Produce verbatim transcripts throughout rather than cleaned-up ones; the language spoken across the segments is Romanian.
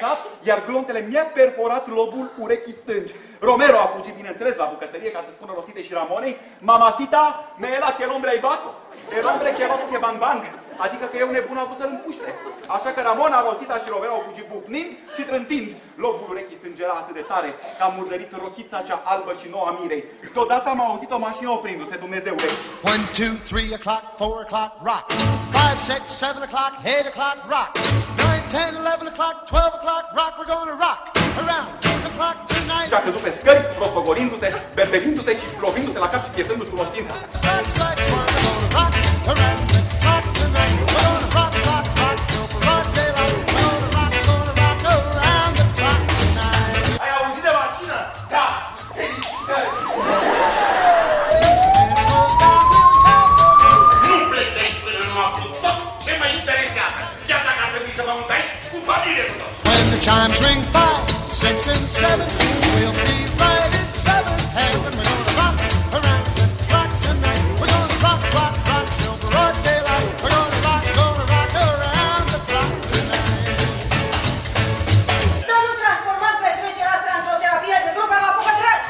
terminat, iar glontele mi-a perforat lobul urechii stângi. Romero a fugit, bineînțeles, la bucătărie ca să spună Rositei și Ramonei: Mamacita, me la che l'ombre ai bato. El hombre che va che bang bang. Adică că eu nebun am vrut să-l împuște. Așa că Ramona, Rosita și Romero au fugit bucnind și trântind. Lobul urechii sângera atât de tare că am murdărit rochița cea albă și nouă a Mirei. Deodată am auzit o mașină oprindu-se, Dumnezeule. One, two, three o'clock, four o'clock, rock. Five, six, seven o'clock, eight o'clock, rock. Nine, ten, eleven o'clock, twelve o'clock, rock. We're gonna rock around the clock tonight. Și a căzut pe scări, rostogolindu-se, berbelindu-se și lovindu-se la cap și piesându-și cunoștința. That's right, we're gonna rock around the clock tonight. We're gonna rock, rock, rock till broad daylight. We're gonna rock, gonna rock around the clock tonight. Ai auzit de mașină? Da! Felicitări! Nu plec de aici până nu am aflu tot ce mă interesează. Chiar dacă ar trebui să mă mut aici cu familie cu tot. When the chimes ring five, six and seven, we'll be right in seventh heaven. We're gonna rock around the clock tonight. We're gonna rock, rock, rock till broad daylight. We're gonna rock, gonna rock around the clock tonight. Să nu transformăm petrecerea asta într-o terapie de grup, am apucat dragi!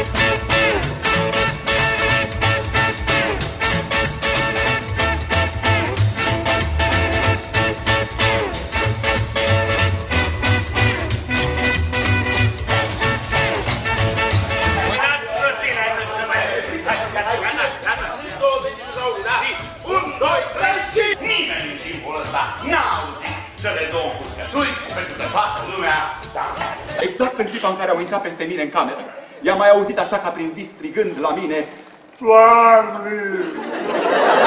Exact în clipa în care au intrat peste mine în cameră, i-am mai auzit așa ca prin vis strigând la mine: Doamne!